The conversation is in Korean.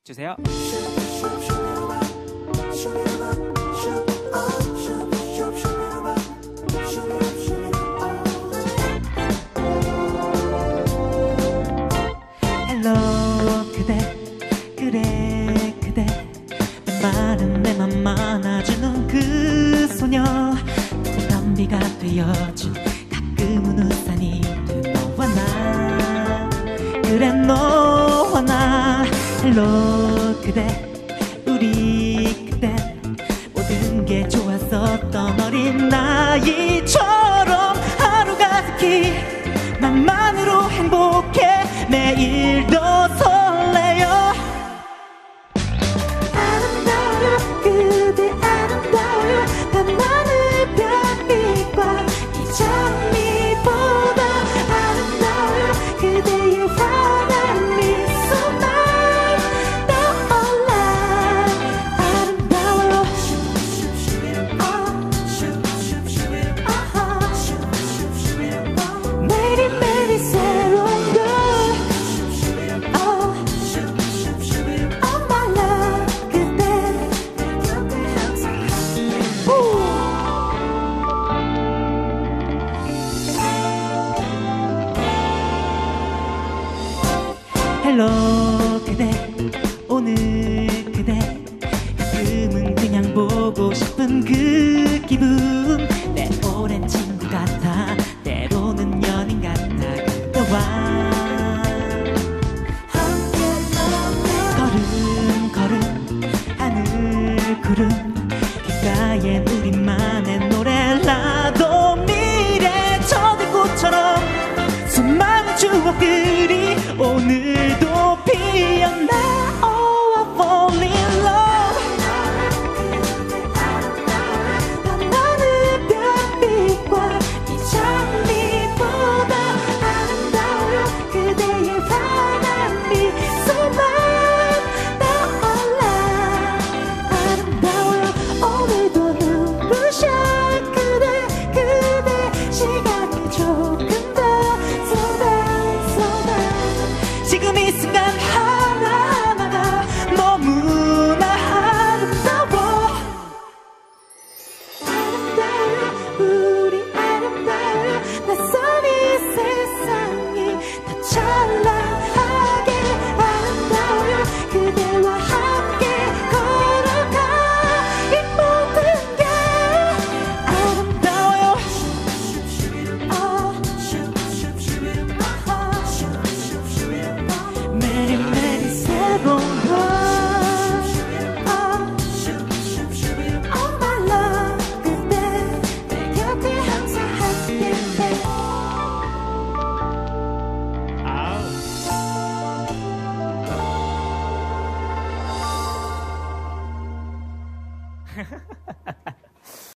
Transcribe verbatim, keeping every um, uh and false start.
주세요. 헬로 그대 그래 그대 말은 내 맘 안아주는 그 소녀 담비가 되어준 가끔은 우산이 된 너와 나 그래 너와 나 헬로 그대 우리 그대 모든 게 좋았었던 어린 나이처럼 하루가 스키 나만으로 행복해 매일도 설레요 아름다워요 그대 아름다워요 밤하늘 별빛과 이 장미보다 아름다워요 그대의 환한 미소만 떠올라 아름다워요 매일매일 새로운 걸 헬로 그대 오늘 그대 가끔은 그냥 보고 싶은 그 기분 내 오랜 친구 같아 때로는 연인 같아 그대와 걸음 걸음 하늘 구름 귓가에 우리만의 노래라도 미래 저들꽃처럼 수많은 추억들이 오늘도 피어나 Oh I fall in love 밤하늘 별빛과 이 장미보다 아름다워요 그대의 환한 미소만 떠올라 아름다워요 오늘도 눈부셔 그대 그대 시간이 조금 더 지금 이 순간 하나하나가 너무나 아름다워 아름다워요 우리 아름다워요 낯선 이 세상이 더 찬란하게 아름다워요 그대와 함께 걸어가 이 모든 게 아름다워요 매일매일 새로운 걸 Oh my love 그대 내 곁에 항상 함께해 아우.